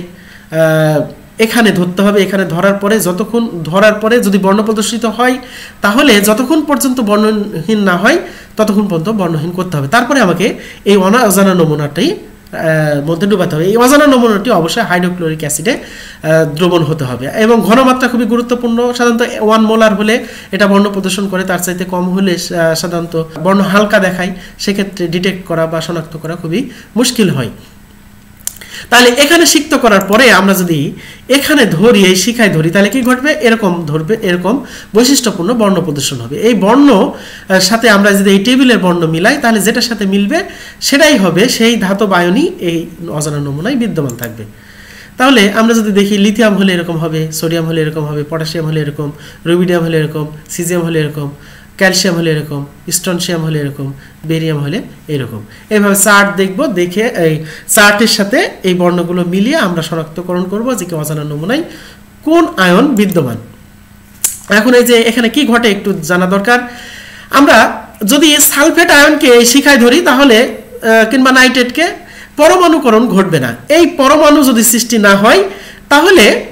এখানে ধরতে হবে। এখানে ধরার পরে যতক্ষণ ধরার পরে যদি বর্ণ প্রদর্শিত হয় তাহলে যতক্ষণ পর্যন্ত বর্ণহীন না হয় ততক্ষণ পর্যন্ত বর্ণহীন করতে হবে। তারপরে আমাকে এই অজানা নমুনাটাই মধ্যে ডুবাতে হবে। এই অজানা নমুনাটি অবশ্যই হাইড্রোক্লোরিক অ্যাসিডে দ্রবণ হতে হবে এবং ঘনমাত্রা খুবই গুরুত্বপূর্ণ। সাধারণত ওয়ান মোলার হলে এটা বর্ণ প্রদর্শন করে, তার চাইতে কম হলে সাধারণত বর্ণ হালকা দেখায়, সেক্ষেত্রে ডিটেক্ট করা বা শনাক্ত করা খুবই মুশকিল হয়। তাহলে এখানে সিক্ত করার পরে আমরা যদি এখানে ধরি, এই শিখায় ধরি, তাহলে কি ঘটবে? এরকম ধরবে, এরকম বৈশিষ্ট্যপূর্ণ বর্ণ প্রদর্শন হবে। এই বর্ণ সাথে আমরা যদি এই টেবিলের বর্ণ মিলাই তাহলে যেটার সাথে মিলবে সেটাই হবে সেই ধাতব আয়নই এই অজানা নমুনায় বিদ্যমান থাকবে। তাহলে আমরা যদি দেখি লিথিয়াম হলে এরকম হবে, সোডিয়াম হলে এরকম হবে, পটাশিয়াম হলে এরকম, রুবিডিয়াম হলে এরকম, সিজিয়াম হলে এরকম, ক্যালসিয়াম হলে এরকম, স্ট্রনশিয়াম হলে এরকম, বেরিয়াম হলে এরকম। এইভাবে চার্ট দেখব, দেখে এই চার্টের সাথে এই বর্ণগুলো মিলিয়ে আমরা শনাক্তকরণ করব যে কি অজানা নমুনায় কোন আয়ন বিদ্যমান। এখন এই যে এখানে কি ঘটে একটু জানা দরকার। আমরা যদি সালফেট আয়নকে শিখায় ধরি তাহলে কিংবা নাইট্রেটকে, পরমাণুকরণ ঘটবে না। এই পরমাণু যদি সৃষ্টি না হয় তাহলে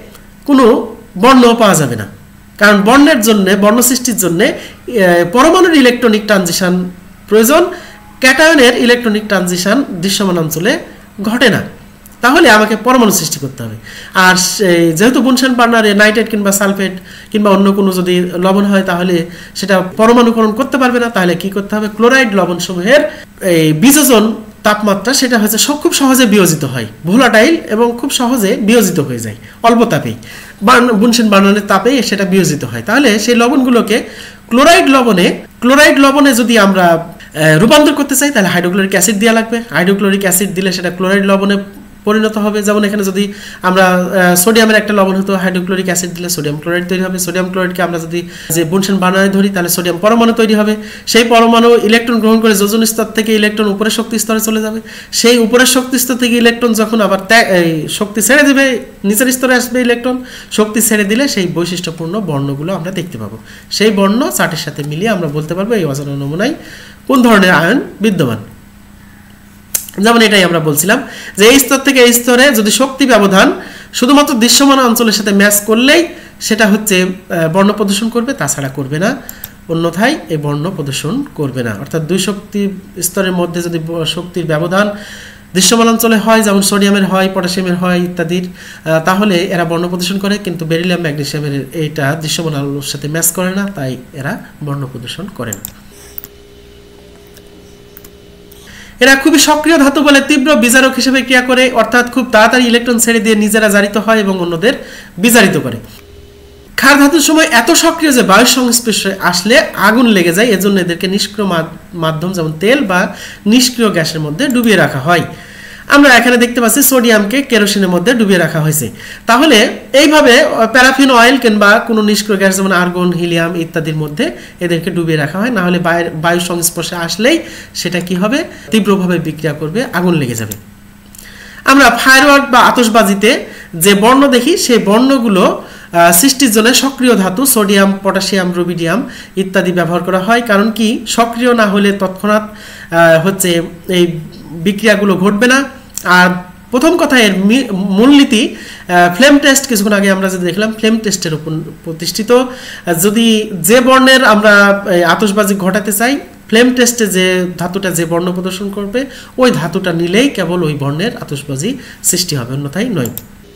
কোনো বর্ণ পাওয়া যাবে না, কারণ বর্ণের জন্য বর্ণ সৃষ্টির জন্য পরমাণুর ইলেকট্রনিক ট্রানজিশন প্রয়োজন, ক্যাটায়নের ইলেকট্রনিক ট্রানজিশন দৃশ্যমান অঞ্চলে ঘটে না। তাহলে আমাকে পরমাণু সৃষ্টি করতে হবে। আর যেহেতু বুনসেন বার্নারে নাইট্রেট কিংবা সালফেট কিংবা অন্য কোনো যদি লবণ হয় তাহলে সেটা পরমাণুকরণ করতে পারবে না, তাহলে কি করতে হবে, ক্লোরাইড লবণ সমূহের এই বিযোজন তাপমাত্রা সেটা হচ্ছে খুব সহজে বিয়োজিত হয়, ভোলাটাইল এবং খুব সহজে বিয়োজিত হয়ে যায় অল্প তাপেই, বুনসেন বার্নারের তাপেই সেটা বিয়োজিত হয়। তাহলে সেই লবণগুলোকে ক্লোরাইড লবণে ক্লোরাইড লবণে যদি আমরা রূপান্তর করতে চাই তাহলে হাইড্রোক্লোরিক অ্যাসিড দেওয়া লাগবে। হাইড্রোক্লোরিক অ্যাসিড দিলে সেটা ক্লোরাইড লবণে পরিণত হবে। যেমন এখানে যদি আমরা সোডিয়ামের একটা লবণ হতো, হাইড্রোক্লোরিক অ্যাসিড দিলে সোডিয়াম ক্লোরাইড তৈরি হবে। সোডিয়াম ক্লোরাইডকে আমরা যদি যে বুনসেন বার্নারে ধরি তাহলে সোডিয়াম পরমাণু তৈরি হবে। সেই পরমাণু ইলেকট্রন গ্রহণ করে যোজন স্তর থেকে ইলেকট্রন উপরের শক্তি স্তরে চলে যাবে। সেই উপরের শক্তি স্তর থেকে ইলেকট্রন যখন আবার এই শক্তি ছেড়ে দেবে, নিচের স্তরে আসবে ইলেকট্রন, শক্তি ছেড়ে দিলে সেই বৈশিষ্ট্যপূর্ণ বর্ণগুলো আমরা দেখতে পাবো। সেই বর্ণ চার্টের সাথে মিলিয়ে আমরা বলতে পারবো এই অজানা নমুনায় কোন ধরনের আয়ন বিদ্যমান। যেমন এটাই আমরা বলছিলাম যে এই স্তর থেকে এই স্তরে যদি শক্তি ব্যবধান শুধুমাত্র দৃশ্যমান অঞ্চলের সাথে ম্যাচ করলেই সেটা হচ্ছে বর্ণ প্রদর্শন করবে, তাছাড়া করবে না, অন্যথায় এই বর্ণ প্রদর্শন করবে না। অর্থাৎ দুই শক্তি স্তরের মধ্যে যদি শক্তির ব্যবধান দৃশ্যমান অঞ্চলে হয়, যেমন সোডিয়ামের হয়, পটাশিয়ামের হয় ইত্যাদির, তাহলে এরা বর্ণ প্রদর্শন করে, কিন্তু বেরিলিয়াম ম্যাগনেসিয়ামের এইটা দৃশ্যমান আলোর সাথে ম্যাচ করে না, তাই এরা বর্ণ প্রদর্শন করে না। এরা খুবই সক্রিয় ধাতু বলে তীব্র বিজারক হিসেবে ক্রিয়া করে, অর্থাৎ খুব তাড়াতাড়ি ইলেকট্রন ছেড়ে দিয়ে নিজেরা জারিত হয় এবং অন্যদের বিজারিত করে। ক্ষার ধাতুর সময় এত সক্রিয় যে বায়ুর সংস্পর্শে আসলে আগুন লেগে যায়, এজন্য এদেরকে নিষ্ক্রিয় মাধ্যম যেমন তেল বা নিষ্ক্রিয় গ্যাসের মধ্যে ডুবিয়ে রাখা হয়। আমরা এখানে দেখতে পাচ্ছি সোডিয়ামকে কেরোসিনের মধ্যে ডুবিয়ে রাখা হয়েছে। তাহলে এইভাবে প্যারাফিন অয়েল কিংবা কোনো নিষ্ক্রিয় গ্যাস যেমন আর্গন, হিলিয়াম ইত্যাদির মধ্যে এদেরকে ডুবিয়ে রাখা হয়, না হলে বায়ুর সংস্পর্শে আসলেই সেটা কি হবে, তীব্রভাবে বিক্রিয়া করবে, আগুন লেগে যাবে। আমরা ফায়ারওয়ার্ক বা আতশবাজিতে যে বর্ণ দেখি সেই বর্ণগুলো সৃষ্টির জন্য সক্রিয় ধাতু সোডিয়াম, পটাশিয়াম, রুবিডিয়াম ইত্যাদি ব্যবহার করা হয়। কারণ কি, সক্রিয় না হলে তৎক্ষণাৎ হচ্ছে এই বিক্রিয়াগুলো ঘটবে না। আর প্রথম কথা, এর মূলনীতি ফ্লেম টেস্ট, কিছুক্ষণ আগে আমরা যদি দেখলাম ফ্লেম টেস্টের উপর প্রতিষ্ঠিত। যদি যে বর্ণের আমরা আতশবাজি ঘটাতে চাই, ফ্লেম টেস্টে যে ধাতুটা যে বর্ণ প্রদর্শন করবে ওই ধাতুটা নিলেই কেবল ওই বর্ণের আতশবাজি সৃষ্টি হবে, অন্যথায় নয়।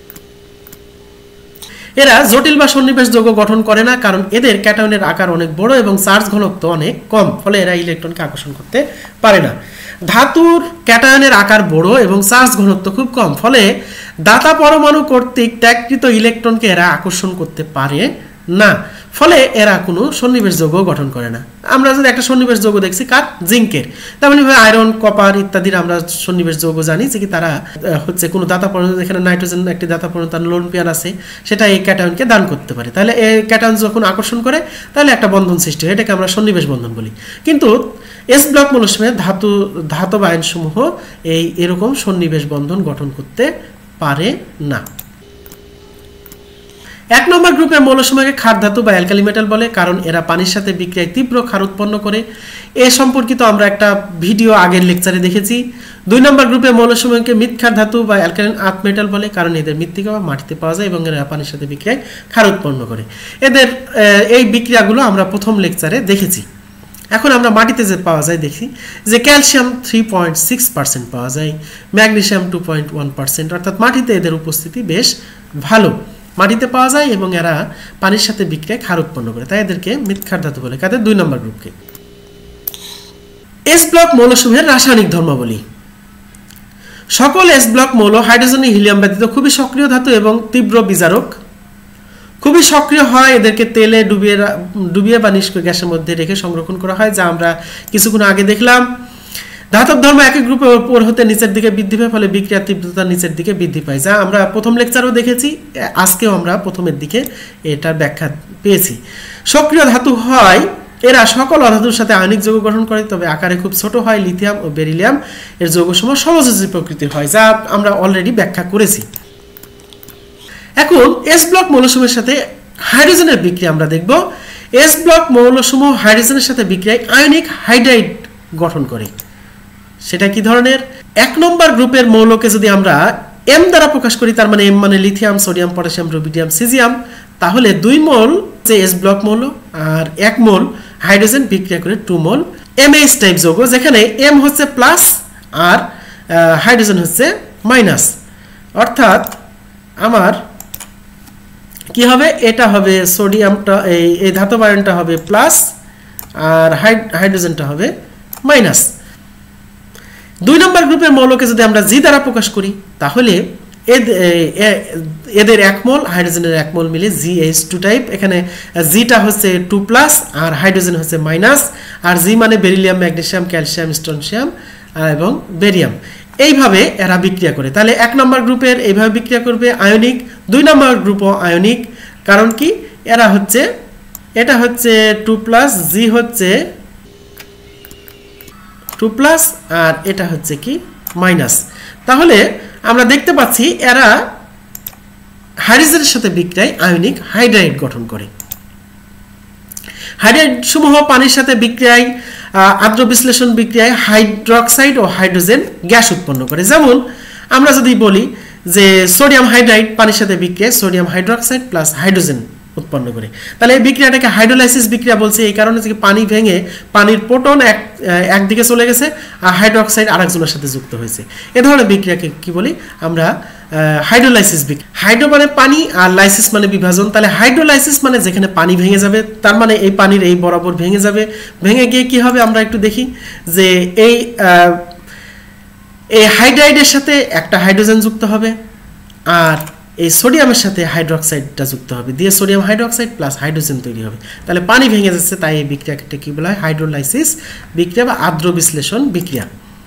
এরা জটিল বা সন্নিবেশ যৌগ গঠন করে না, কারণ এদের ক্যাটায়নের আকার অনেক বড় এবং চার্জ ঘনত্ব অনেক কম, ফলে এরা ইলেকট্রনকে আকর্ষণ করতে পারে না। ধাতুর ক্যাটায়নের আকার বড় এবং চার্জ ঘনত্ব খুব কম, ফলে দাতা পরমাণু কর্তৃক ত্যাগকৃত ইলেকট্রনকে এরা আকর্ষণ করতে পারে না, ফলে এরা কোনো সন্নিবেশ যৌগ গঠন করে না। আমরা যদি একটা সন্নিবেশ যৌগ দেখছি কার, জিঙ্কের, তেমনিভাবে আয়রন, কপার ইত্যাদির আমরা সন্নিবেশ যৌগ জানি যে কি তারা হচ্ছে কোনো দাতা পরমাণু, এখানে নাইট্রোজেন একটি দাতা পরমাণু, তার লোন পেয়ার আছে, সেটা এই ক্যাটায়নকে দান করতে পারে। তাহলে এই ক্যাটায়ন যখন আকর্ষণ করে তাহলে একটা বন্ধন সৃষ্টি হয়, এটাকে আমরা সন্নিবেশ বন্ধন বলি। কিন্তু এস ব্লক মৌলসমূহের ধাতু ধাতব আয়নসমূহ এই এরকম সন্নিবেশ বন্ধন গঠন করতে পারে না। এক নম্বর গ্রুপের মৌলসমূহকে ক্ষার ধাতু বা অ্যালকালি মেটাল বলে, কারণ এরা পানির সাথে বিক্রিয়ায় তীব্র ক্ষার উৎপন্ন করে। এ সম্পর্কিত আমরা একটা ভিডিও আগের লেকচারে দেখেছি। দুই নম্বর গ্রুপের মৌলসমূহকে মৃৎক্ষার ধাতু বা অ্যালকালিন আর্থ মেটাল বলে, কারণ এদের মৃত্তিকা বা মাটিতে পাওয়া যায় এবং এরা পানির সাথে বিক্রিয়ায় ক্ষার উৎপন্ন করে। এদের এই বিক্রিয়াগুলো আমরা প্রথম লেকচারে দেখেছি। এখন আমরা মাটিতে যে পাওয়া যায় দেখি যে calcium three point six percent পাওয়া যায়, magnesium two point one percent, অর্থাৎ মাটিতে এদের উপস্থিতি বেশ ভালো, মাটিতে পাওয়া যায় এবং এরা পানির সাথে বিক্রিয়ায় ক্ষার উৎপন্ন করে, তাই এদেরকে মৃৎক্ষার ধাতু বলে। কাদের দুই নম্বর গ্রুপকে। এস ব্লক মৌলসমূহের রাসায়নিক ধর্মাবলী। সকল এস ব্লক মৌল হাইড্রোজেন, হিলিয়াম ব্যতীত খুবই সক্রিয় ধাতু এবং তীব্র বিজারক, খুবই সক্রিয় হয়। এদেরকে তেলে ডুবিয়ে ডুবিয়ে বা নিষ্ক্রিয় গ্যাসের মধ্যে রেখে সংরক্ষণ করা হয়, যা আমরা কিছুক্ষণ আগে দেখলাম। ধাতব ধর্ম একই গ্রুপের উপর হতে নিচের দিকে বৃদ্ধি পায়, ফলে বিক্রিয়ার তীব্রতা নিচের দিকে বৃদ্ধি পায়, যা আমরা প্রথম লেকচারেও দেখেছি, আজকেও আমরা প্রথমের দিকে এটার ব্যাখ্যা পেয়েছি। সক্রিয় ধাতু হয়, এরা সকল অধাতুর সাথে আয়নিক যৌগ গঠন করে, তবে আকারে খুব ছোট হয়। লিথিয়াম ও বেরিলিয়াম এর যৌগসমূহ সমযোজী প্রকৃতির হয়, যা আমরা অলরেডি ব্যাখ্যা করেছি। এখন এস ব্লক মৌলসমূহের সাথে হাইড্রোজেনের বিক্রিয়া আমরা দেখব। এস ব্লক মৌলসমূহ হাইড্রোজেনের সাথে বিক্রিয়ায় আয়নিক হাইড্রাইড গঠন করে। সেটা কি ধরনের? এক নম্বর গ্রুপের মৌলকে যদি আমরা এম দ্বারা প্রকাশ করি, তার মানে এম মানে lithium, sodium, potassium, rubidium, caesium, তাহলে দুই মোল যে এস ব্লক মৌল আর এক মোল হাইড্রোজেন বিক্রিয়া করে টু মোল এমএইচ টাইপ যৌগ, যেখানে এম হচ্ছে প্লাস আর হাইড্রোজেন হচ্ছে মাইনাস। অর্থাৎ আমার কি হবে, এটা হবে সোডিয়ামটা, এই এই ধাতব আয়নটা হবে প্লাস আর হাইড্রোজেনটা হবে মাইনাস। দুই নম্বর গ্রুপের মৌলকে যদি আমরা জি দ্বারা প্রকাশ করি, তাহলে এদের এক মোল হাইড্রোজেনের এক মোল মিলে জি এইচ টু টাইপ। এখানে জিটা হচ্ছে টু প্লাস আর হাইড্রোজেন হচ্ছে মাইনাস, আর জি মানে বেরিলিয়াম, ম্যাগনেসিয়াম, ক্যালসিয়াম, স্ট্রনসিয়াম এবং বেরিয়াম। এইভাবে এরা বিক্রিয়া করে। তাহলে এক নম্বর গ্রুপের এইভাবে বিক্রিয়া করবে আয়নিক, দুই নম্বর গ্রুপও আয়নিক। কারণ কি, এরা হচ্ছে, এটা হচ্ছে টু প্লাস, জি হচ্ছে টু প্লাস আর এটা হচ্ছে কি মাইনাস। তাহলে আমরা দেখতে পাচ্ছি এরা হাইড্রোজেনের সাথে বিক্রিয়ায় আয়নিক হাইড্রাইড গঠন করে। হাইড্রাইড সমূহ পানির সাথে বিক্রিয়ায়, আদ্র বিশ্লেষণ বিক্রিয়ায় হাইড্রক্সাইড ও হাইড্রোজেন গ্যাস উৎপন্ন করে। যেমন আমরা যদি বলি যে সোডিয়াম হাইড্রাইড পানির সাথে বিক্রিয়ায় সোডিয়াম হাইড্রক্সাইড প্লাস হাইড্রোজেন উৎপন্ন করে, তাহলে এই বিক্রিয়াটাকে হাইড্রোলাইসিস বিক্রিয়া বলছে। এই কারণে যে পানি ভেঙে পানির প্রোটন এক একদিকে চলে গেছে আর হাইড্রক্সাইড আরেকজনের সাথে যুক্ত হয়েছে। এ ধরনের বিক্রিয়াকে কি বলি আমরা, হাইড্রোলাইসিস বিক্রিয়া। হাইড্রো মানে পানি আর লাইসিস মানে বিভাজন। তাহলে হাইড্রোলাইসিস মানে যেখানে পানি ভেঙে যাবে, তার মানে এই পানির এই বরাবর ভেঙে যাবে। ভেঙে গিয়ে কি হবে আমরা একটু দেখি, যে এই এই হাইড্রাইডের সাথে একটা হাইড্রোজেন যুক্ত হবে আর এই সোডিয়ামের সাথে হাইড্রক্সাইডটা যুক্ত হবে, দিয়ে সোডিয়াম হাইড্রক্সাইড প্লাস হাইড্রোজেন তৈরি হবে। তাহলে পানি ভেঙে যাচ্ছে, তাই এই বিক্রিয়াকে কি বলা হয়, হাইড্রোলাইসিস বিক্রিয়া বা আদ্র বিশ্লেষণ বিক্রিয়া।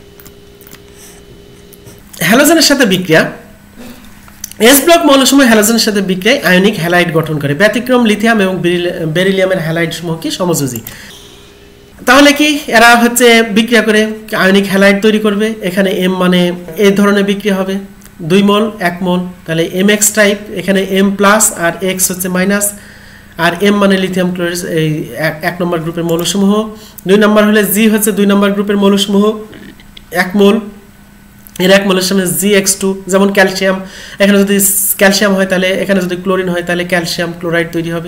হ্যালোজেনের সাথে বিক্রিয়া, এস ব্লক মৌলসমূহ হ্যালোজেনের সাথে বিক্রিয়ায় আয়নিক হ্যালাইড গঠন করে। ব্যতিক্রম লিথিয়াম এবং বেরিলিয়ামের হ্যালাইড সমূহ কি সমযোজী। তাহলে কি এরা হচ্ছে বিক্রিয়া করে আয়নিক হ্যালাইড তৈরি করবে। এখানে এম মানে এই ধরনের বিক্রিয়া হবে, দুই মোল এক মোল, তাহলে এম এক্স টাইপ। এখানে এম প্লাস আর এক্স হচ্ছে মাইনাস, আর এম মানে লিথিয়াম ক্লোরাইড, এই এক নম্বর গ্রুপের মৌলসমূহ। দুই নম্বর হলে জি হচ্ছে দুই নম্বর গ্রুপের মৌলসমূহ, এক মোল, এর এক মোলের সামনে জি এক্স টু। যেমন ক্যালসিয়াম, এখানে যদি ক্যালসিয়াম হয় তাহলে এখানে যদি ক্লোরিন হয় তাহলে ক্যালসিয়াম ক্লোরাইড তৈরি হবে।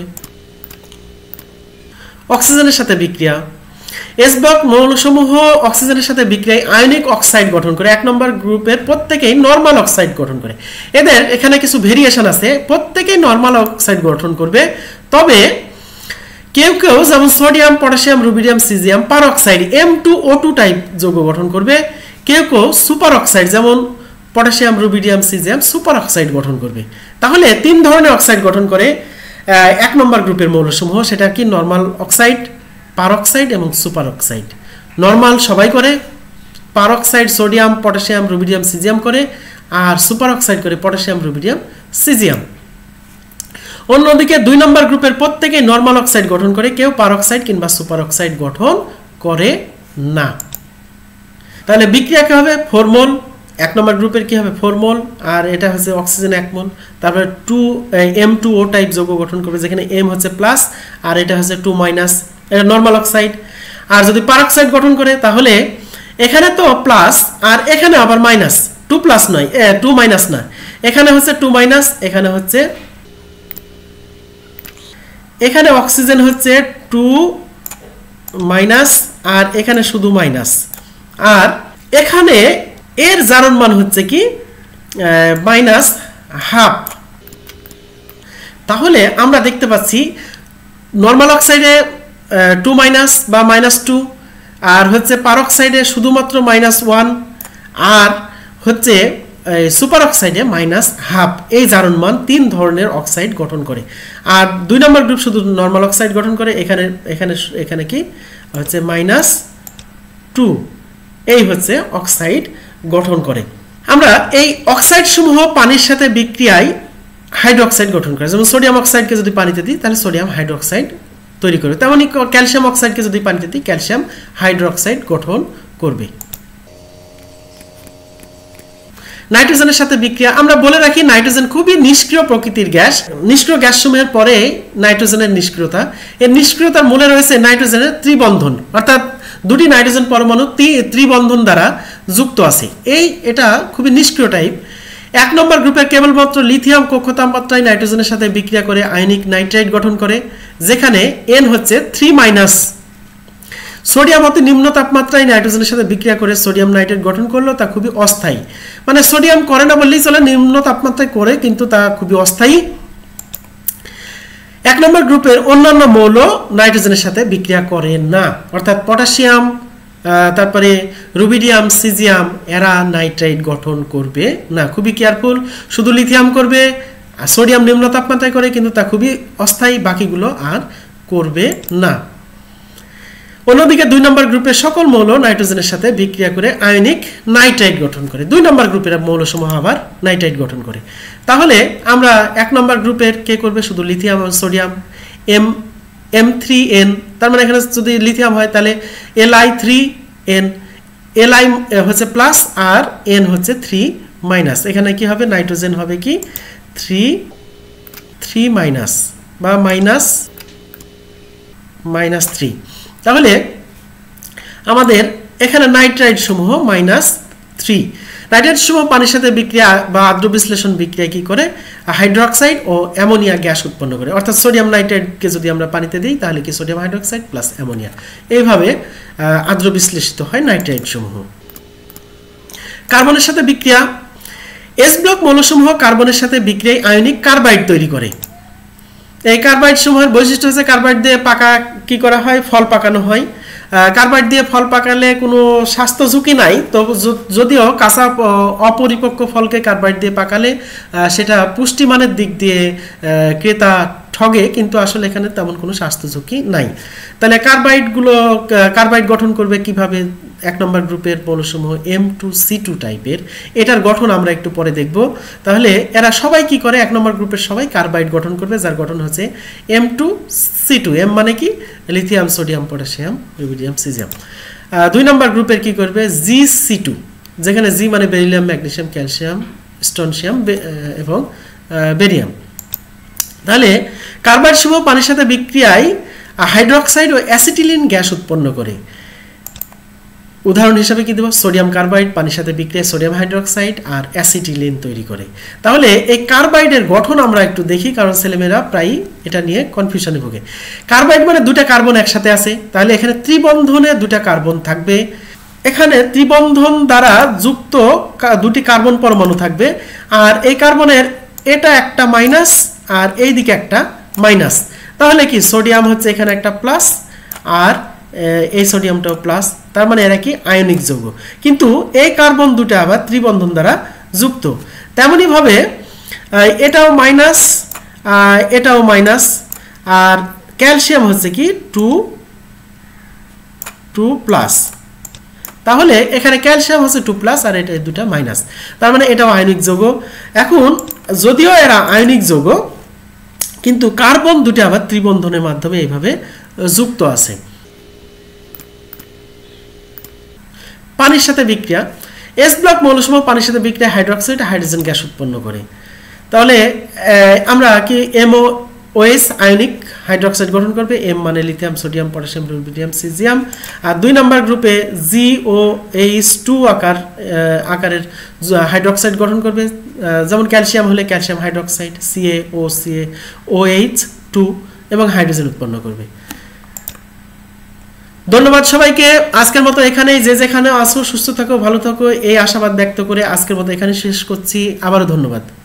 অক্সিজেনের সাথে বিক্রিয়া, এস ব্লক মৌলসমূহ অক্সিজেনের সাথে বিক্রিয়ায় আয়নিক অক্সাইড গঠন করে। এক নম্বর গ্রুপের প্রত্যেকেই নরমাল অক্সাইড গঠন করে। এদের এখানে কিছু ভেরিয়েশন আছে, প্রত্যেকেই নরমাল অক্সাইড গঠন করবে। তবে কেউ কেউ যেমন sodium, potassium, rubidium, caesium peroxide M two O two type যৌগ গঠন করবে। কেউ কেউ সুপার অক্সাইড যেমন potassium, rubidium, caesium superoxide গঠন করবে। তাহলে তিন ধরনের অক্সাইড গঠন করে এক নম্বর গ্রুপের মৌলসমূহ, সেটা কি নরমাল অক্সাইড, পার অক্সাইড এবং সুপার অক্সাইড। নরমাল সবাই করে, peroxide sodium, potassium, rubidium, caesium করে, আর সুপার অক্সাইড করে পটাশিয়াম, রুবিডিয়াম, সিজিয়াম। অন্যদিকে দুই নম্বর গ্রুপের প্রত্যেকে নরমাল অক্সাইড গঠন করে, কেউ পার অক্সাইড কিংবা সুপার অক্সাইড গঠন করে না। তাহলে বিক্রিয়া কি হবে, ফোর মোল। এক নম্বর গ্রুপের কি হবে ফোর মোল, আর এটা হচ্ছে অক্সিজেন এক মোল। তারপরে two M two O type যৌগ গঠন করবে, যেখানে এম হচ্ছে প্লাস আর এটা হচ্ছে টু মাইনাস, এটা নরমাল অক্সাইড। আর যদি পার অক্সাইড গঠন করে তাহলে এখানে তো প্লাস আর এখানে আবার মাইনাস, টু প্লাস নয়, টু মাইনাস না, এখানে হচ্ছে টু মাইনাস, এখানে হচ্ছে এখানে অক্সিজেন হচ্ছে টু মাইনাস আর এখানে শুধু মাইনাস, আর এখানে এর জারণ মান হচ্ছে কি মাইনাস হাফ। তাহলে আমরা দেখতে পাচ্ছি নরমাল অক্সাইডে টু মাইনাস বা মাইনাস টু, আর হচ্ছে পার অক্সাইডে শুধুমাত্র মাইনাস ওয়ান, আর হচ্ছে সুপার অক্সাইডে মাইনাস হাফ। এই জারণ মান তিন ধরনের অক্সাইড গঠন করে। আর দুই নম্বর গ্রুপ শুধু নরমাল অক্সাইড গঠন করে, এখানে এখানে এখানে কি হচ্ছে মাইনাস টু, এই হচ্ছে অক্সাইড গঠন করে। আমরা এই অক্সাইড সমূহ পানির সাথে বিক্রিয়ায় হাইড্রোক্সাইড গঠন করে। যেমন সোডিয়াম অক্সাইডকে যদি পানিতে দিই তাহলে সোডিয়াম হাইড্রোক্সাইড তৈরি করবে, তেমনি ক্যালসিয়াম অক্সাইডকে যদি পানিতে দিই ক্যালসিয়াম হাইড্রোক্সাইড গঠন করবে। নাইট্রোজেনের সাথে বিক্রিয়া, আমরা বলে রাখি নাইট্রোজেন খুবই নিষ্ক্রিয় প্রকৃতির গ্যাস। নিষ্ক্রিয় গ্যাস সমূহের পরে নাইট্রোজেনের নিষ্ক্রিয়তা, এর নিষ্ক্রিয়তার মূলে রয়েছে নাইট্রোজেনের ত্রিবন্ধন, অর্থাৎ দুটি নাইট্রোজেন পরমাণু ত্রিবন্ধন দ্বারা যুক্ত আছে। এই এটা খুবই নিষ্ক্রিয় টাইপ। এক নম্বর গ্রুপের কেবলমাত্র লিথিয়াম কক্ষ তাপমাত্রায় নাইট্রোজেনের সাথে বিক্রিয়া করে আয়নিক নাইট্রাইট গঠন করে, যেখানে এন হচ্ছে থ্রি মাইনাস। সোডিয়াম অতি নিম্ন তাপমাত্রায় নাইট্রোজেনের সাথে বিক্রিয়া করে সোডিয়াম নাইট্রেট গঠন করলেও তা খুবই অস্থায়ী। মানে সোডিয়াম করে না বললেই চলে, নিম্ন তাপমাত্রায় করে, কিন্তু তা খুবই অস্থায়ী। এক নম্বর গ্রুপের অন্যান্য মৌল নাইট্রোজেনের সাথে বিক্রিয়া করে না, অর্থাৎ পটাশিয়াম, তারপরে রুবিডিয়াম, সিজিয়াম, এরা নাইট্রাইট গঠন করবে না। খুবই কেয়ারফুল, শুধু লিথিয়াম করবে, সোডিয়াম নিম্ন তাপমাত্রায় করে, কিন্তু তা খুবই অস্থায়ী, বাকিগুলো আর করবে না। অন্যদিকে দুই নম্বর গ্রুপের সকল মৌল নাইট্রোজেনের সাথে বিক্রিয়া করে আয়নিক নাইট্রাইট গঠন করে। দুই নম্বর গ্রুপের মৌলসমূহ আবার নাইট্রাইট গঠন করে। তাহলে আমরা এক নম্বর গ্রুপের কে করবে, শুধু লিথিয়াম আর sodium, M M three N, তার মানে এখানে যদি লিথিয়াম হয় তাহলে L I three N, L I হচ্ছে প্লাস আর এন হচ্ছে থ্রি মাইনাস। এখানে কি হবে, নাইট্রোজেন হবে কি থ্রি থ্রি মাইনাস বা মাইনাস মাইনাস থ্রি। তাহলে আমাদের এখানে নাইট্রাইট সমূহ মাইনাস থ্রি। নাইট্রাইট সমূহ পানির সাথে বিক্রিয়া বা আদ্র বিশ্লেষণ বিক্রিয়া কি করে, হাইড্রোক্সাইড ও অ্যামোনিয়া গ্যাস উৎপন্ন করে। অর্থাৎ সোডিয়াম নাইট্রাইটকে যদি আমরা পানিতে দিই তাহলে কি সোডিয়াম হাইড্রোক্সাইড প্লাস অ্যামোনিয়া, এইভাবে আদ্র বিশ্লেষিত হয় নাইট্রাইট সমূহ। কার্বনের সাথে বিক্রিয়া, এস ব্লক মৌলসমূহ কার্বনের সাথে বিক্রিয়ায় আয়নিক কার্বাইড তৈরি করে। এই কার্বাইড সমূহের বৈশিষ্ট্য হচ্ছে কার্বাইড দিয়ে পাকা কি করা হয়, ফল পাকানো হয়। কার্বাইড দিয়ে ফল পাকালে কোনো স্বাস্থ্য ঝুঁকি নাই, তো যদিও কাঁচা অপরিপক্ক ফলকে কার্বাইড দিয়ে পাকালে সেটা পুষ্টিমানের দিক দিয়ে ক্রেতা ঠগে, কিন্তু আসলে এখানে তেমন কোনো স্বাস্থ্য ঝুঁকি নাই। তাহলে কার্বাইডগুলো কার্বাইড গঠন করবে কিভাবে, এক নম্বর গ্রুপের মৌলসমূহ এম টু সি টু টাইপের, এটার গঠন আমরা একটু পরে দেখব। তাহলে এরা সবাই কি করে, এক নম্বর গ্রুপের সবাই কার্বাইড গঠন করবে, যার গঠন হচ্ছে M two C two. M মানে কি, lithium, sodium, potassium, rubidium, caesium. দুই নম্বর গ্রুপের কি করবে, জি সি টু, যেখানে জি মানে বেরিলিয়াম, ম্যাগনেসিয়াম, ক্যালসিয়াম, স্ট্রনশিয়াম এবং বেরিয়াম। তাহলে কার্বাইড সমূহ পানির সাথে বিক্রিয়ায় হাইড্রোক্সাইড ও অ্যাসিটিলিন গ্যাস উৎপন্ন করে। উদাহরণ হিসেবে কি দেব, সোডিয়াম কার্বাইড পানির সাথে বিক্রিয়ায় সোডিয়াম হাইড্রোক্সাইড আর অ্যাসিটিলিন তৈরি করে। তাহলে এই কার্বাইডের গঠন আমরা একটু দেখি, কারণ ছেলেমেয়েরা প্রায় এটা নিয়ে কনফিউশনে ভোগে। কার্বাইড মানে দুটা কার্বন একসাথে আছে, তাহলে এখানে ত্রিবন্ধনে দুটা কার্বন থাকবে। এখানে ত্রিবন্ধন দ্বারা যুক্ত দুটি কার্বন পরমাণু থাকবে, আর এই কার্বনের এটা একটা মাইনাস আর এই দিকে একটা মাইনাস। তাহলে কি, সোডিয়াম হচ্ছে এখানে একটা প্লাস আর এই সোডিয়ামটাও প্লাস, তার মানে এরা কি আয়নিক যৌগ, কিন্তু এই কার্বন দুটো আবার ত্রিবন্ধন দ্বারা যুক্ত। তেমনি ভাবে এটাও মাইনাস, এটাও মাইনাস, আর ক্যালসিয়াম হচ্ছে কি টু টু প্লাস। তাহলে এখানে ক্যালসিয়াম হচ্ছে টু প্লাস আর এটা দুটা মাইনাস, তার মানে এটাও আয়নিক যৌগ। এখন যদিও এরা আয়নিক যৌগ, কিন্তু কার্বন দুটো আবার ত্রিবন্ধনের মাধ্যমে এইভাবে যুক্ত আছে। পানির সাথে বিক্রিয়া, এস ব্লক মৌলসমূহ পানির সাথে বিক্রিয়া হাইড্রোক্সাইড হাইড্রোজেন গ্যাস উৎপন্ন করে। তাহলে আমরা কি এমও ওএস আয়নিক হাইড্রোক্সাইড গঠন করবে, এম মানে lithium, sodium, potassium, rubidium, caesium. আর দুই নম্বর গ্রুপে জি ও এইচ টু আকার আকারের হাইড্রোক্সাইড গঠন করবে, যেমন ক্যালসিয়াম হলে calcium hydroxide, C A O C A O H two এবং হাইড্রোজেন উৎপন্ন করবে। ধন্যবাদ সবাইকে। আজকের মতো এখানেই, যে যেখানে আসো সুস্থ থাকো, ভালো থাকো, এই আশাবাদ ব্যক্ত করে আজকের মতো এখানে শেষ করছি। আবারও ধন্যবাদ।